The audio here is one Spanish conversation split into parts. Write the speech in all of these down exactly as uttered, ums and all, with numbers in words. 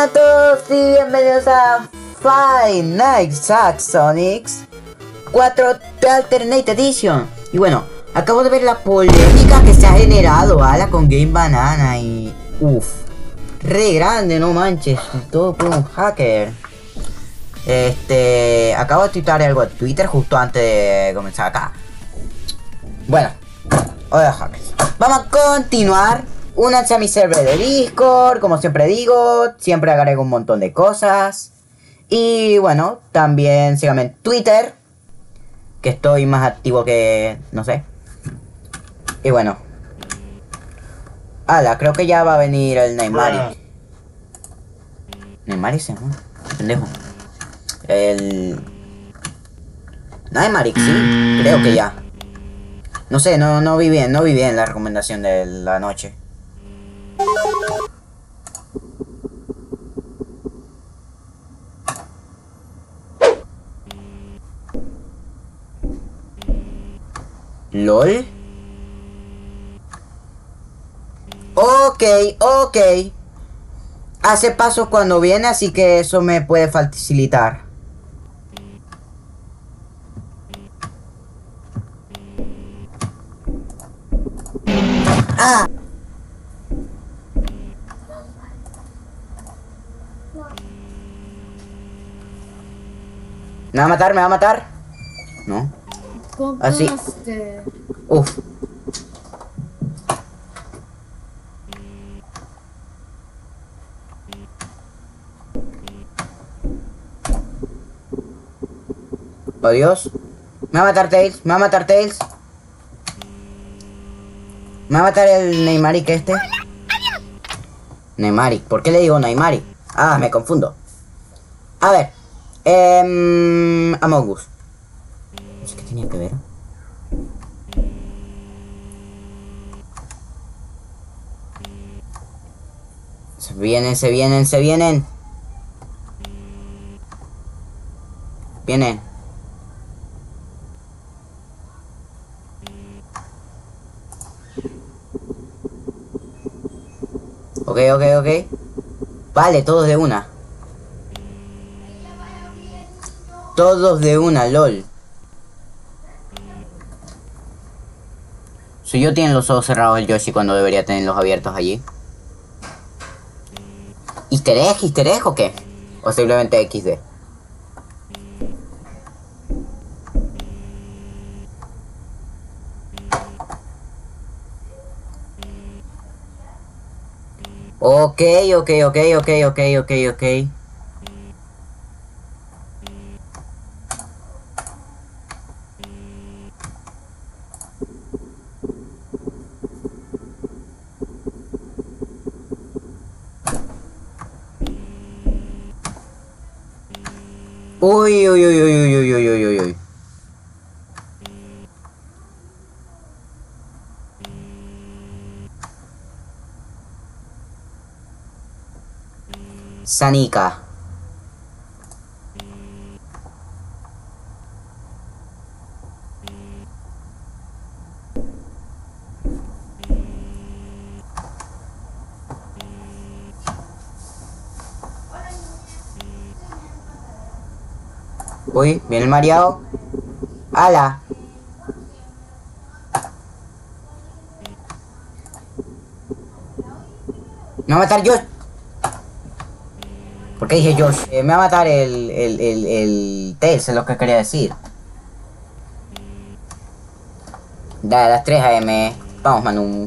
Hola a todos y bienvenidos a Five Nights at Sonics cuatro The Alternate Edition. Y bueno, acabo de ver la polémica que se ha generado, ala, con Game Banana y... Uff, re grande, no manches, todo por un hacker. Este... Acabo de tuitear algo en Twitter justo antes de comenzar acá. Bueno, hola hackers. Vamos a continuar. Únanse a mi server de Discord, como siempre digo, siempre agrego un montón de cosas. Y bueno, también síganme en Twitter, que estoy más activo que... no sé. Y bueno. Ala, creo que ya va a venir el Neymaric. Neymaric se llama, pendejo. El... Neymaric, sí, creo que ya. No sé, no, no vi bien, no vi bien la recomendación de la noche. ¿Lol? Ok, ok. Hace pasos cuando viene, así que eso me puede facilitar. ¡Ah! ¿Me va a matar? ¿Me va a matar? No. Así. Uf. Oh Dios. Me va a matar Tails. Me va a matar Tails. Me va a matar el Neymaric este. Neymaric. ¿Por qué le digo Neymaric? Ah, me confundo. A ver. Eh, Among Us. No sé qué tenía que ver. Se vienen, se vienen, se vienen. Vienen. Ok, ok, ok. Vale, todos de una. Todos de una, lol. Si yo tiene los ojos cerrados el Yoshi cuando debería tenerlos abiertos allí. ¿Easter egg? ¿Easter egg o qué? O simplemente equis de. Ok, ok, ok, ok, ok, ok, ok. Uy, uy, uy, uy, uy, uy, uy, uy, uy. Sanika. Uy, viene el mareado. ¡Hala! Me va a matar Josh. ¿Por qué dije Josh? Eh, me va a matar el... el... el... el... Tails, es lo que quería decir. Da, a las tres a eme. Vamos, Manu.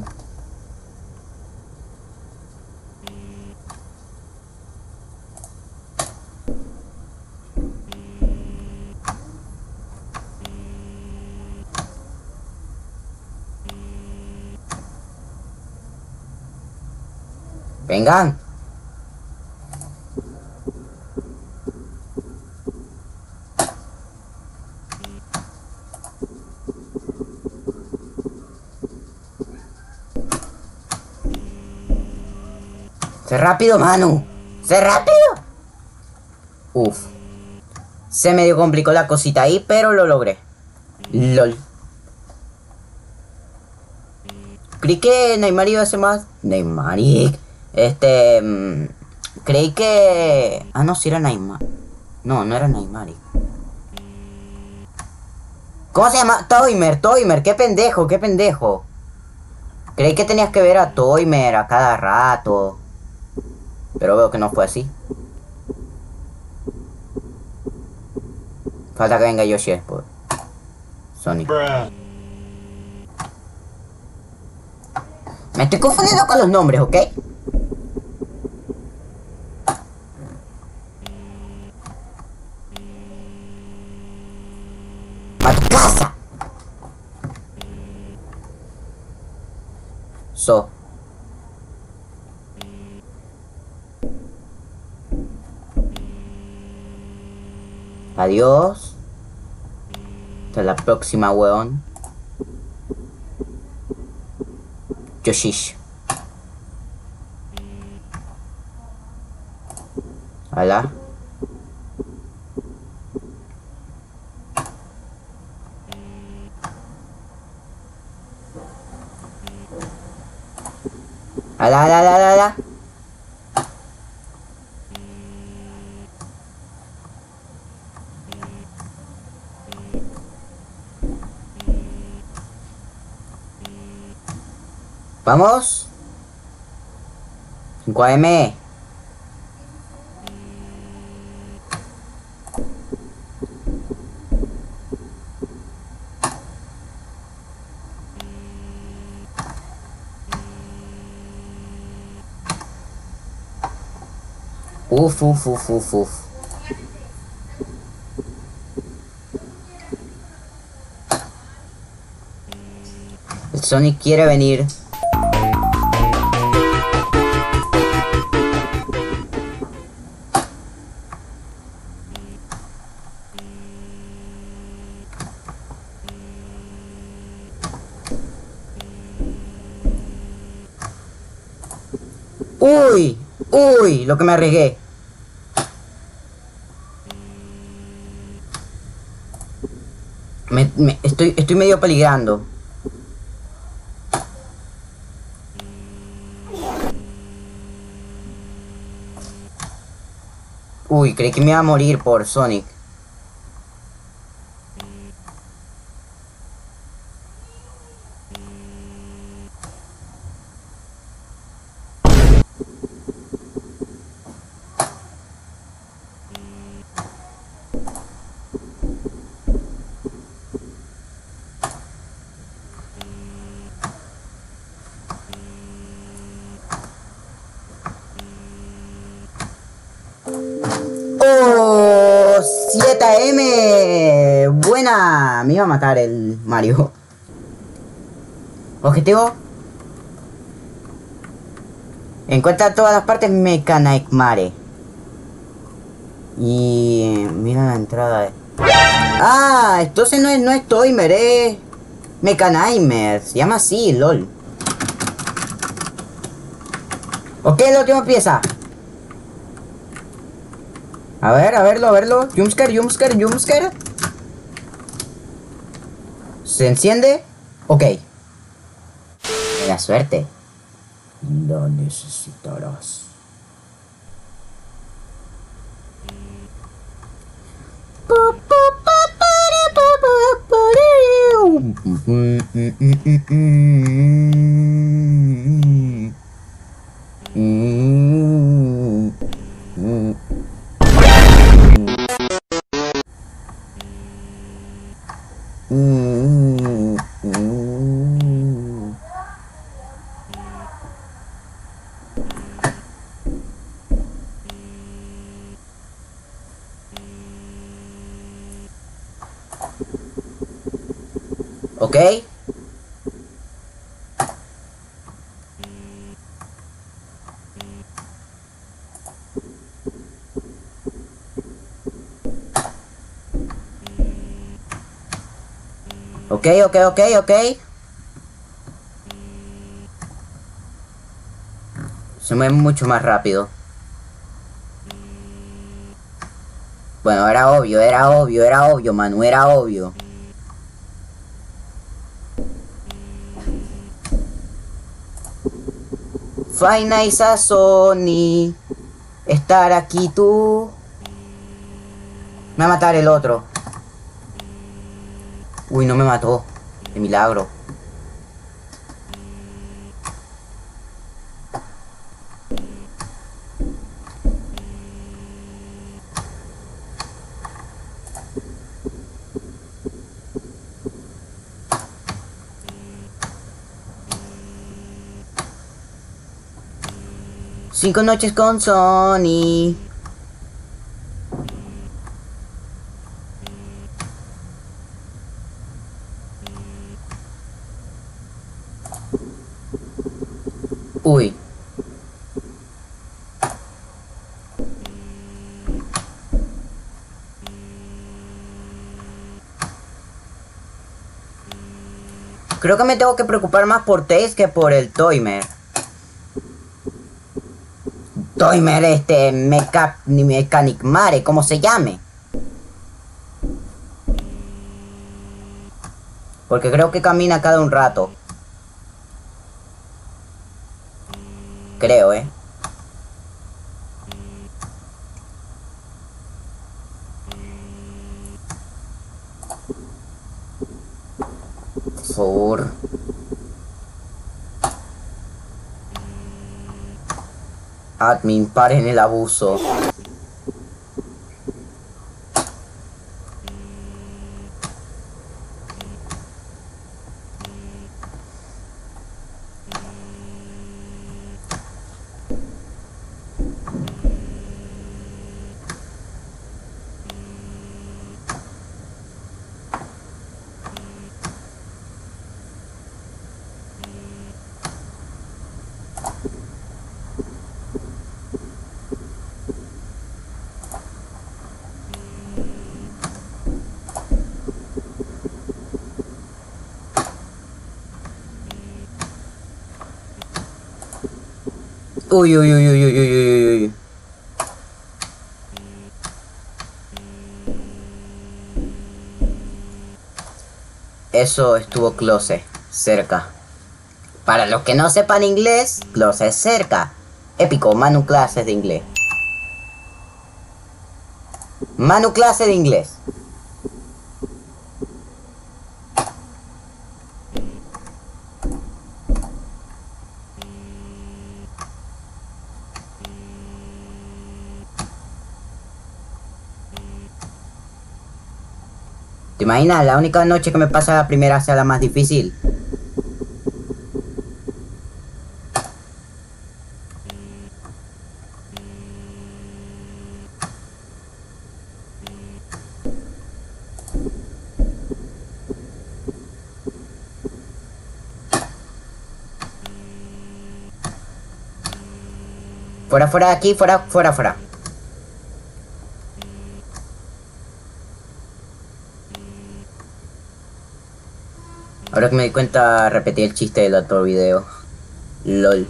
Vengan. ¡Sé rápido, Manu! ¡Sé rápido! Uf. Se medio complicó la cosita ahí, pero lo logré. LOL. Creí que Neymar iba a ser más... Neymaric. Este... Mmm, Creí que... Ah, no, si era Neymar. No, no era Neymar. ¿Cómo se llama? Toimer, Toimer, qué pendejo, qué pendejo. Creí que tenías que ver a Toimer a cada rato. Pero veo que no fue así. Falta que venga Yoshi después. Sonic. Me estoy confundiendo con los nombres, ¿ok? ¡A tu casa! So. Adiós. Hasta la próxima, weón. Yoshish. Hola. Hola, hola, hola, hola. Vamos. cinco A M. Uf, uf, uf, uf, uf. El Sonic quiere venir. Uy, uy, lo que me arriesgué. Me, me, estoy, estoy medio peligrando. Uy, creí que me iba a morir por Sonic. ¡Oh! siete A M. Buena. Me iba a matar el Mario. Objetivo. Encuentra todas las partes Mechanigmare. Y mira la entrada de... Ah, entonces no es, no es Toimer, es Mechanigmer. Se llama así, lol. Ok, la última pieza. A ver, a verlo, a verlo. Jumpscare, jumpscare, jumpscare. ¿Se enciende? Ok. La suerte. Lo necesitarás. Ok. Ok, ok, ok, ok. Se mueve mucho más rápido. Bueno, era obvio, era obvio, era obvio, Manu, era obvio. Five Nights at Sony. estar aquí tú. Me va a matar el otro. Uy, no me mató. De milagro. Cinco noches con Sony. Uy. Creo que me tengo que preocupar más por Tails que por el Toimer. Toimer, este, Mecha, ni Mechanic Mare, como se llame. Porque creo que camina cada un rato. Creo, eh. Por favor. Admin, paren el abuso. Uy, uy, uy, uy, uy, uy, uy, uy. Eso estuvo close, cerca. Para los que no sepan inglés, close es cerca. Épico, Manu clases de inglés. Manu clase de inglés. ¿Te imaginas? La única noche que me pasa la primera sea la más difícil. Fuera, fuera de aquí, fuera, fuera, fuera. Ahora que me di cuenta, repetí el chiste del otro video. LOL.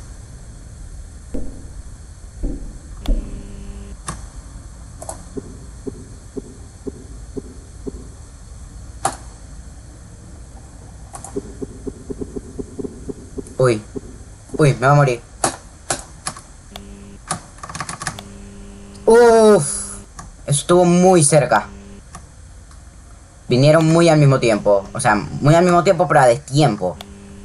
Uy. Uy, me va a morir. Uff. Estuvo muy cerca. Vinieron muy al mismo tiempo. O sea, muy al mismo tiempo, pero a destiempo.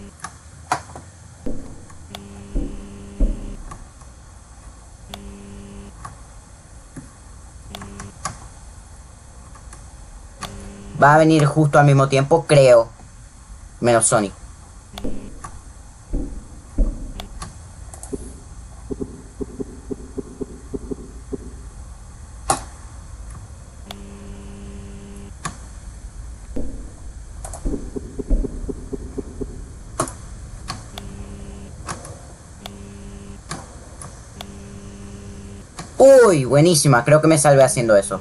Va a venir justo al mismo tiempo, creo. Menos Sonic. Uy, buenísima. Creo que me salvé haciendo eso.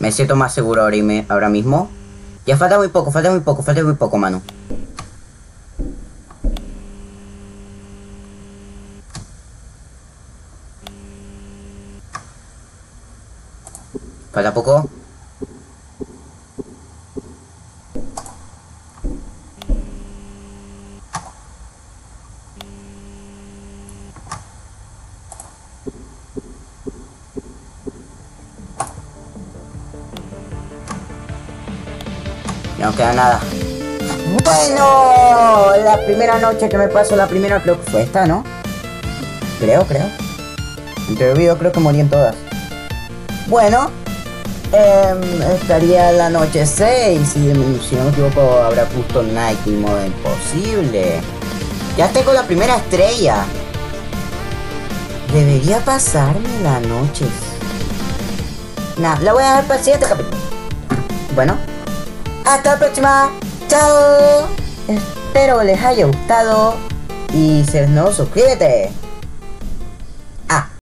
Me siento más seguro ahora, y me, ahora mismo. Ya falta muy poco, falta muy poco, falta muy poco, mano. Falta poco. Ya no queda nada. Bueno, la primera noche que me pasó, la primera creo que fue esta, ¿no? Creo, creo. Entre el video creo que morí en todas. Bueno, eh, estaría la noche seis y si no me equivoco habrá puesto Night y modo imposible. Ya tengo la primera estrella. Debería pasarme la noche. Nah, la voy a dejar para el siguiente capítulo. Bueno, hasta la próxima. Chao. Espero les haya gustado. Y si eres nuevo, suscríbete.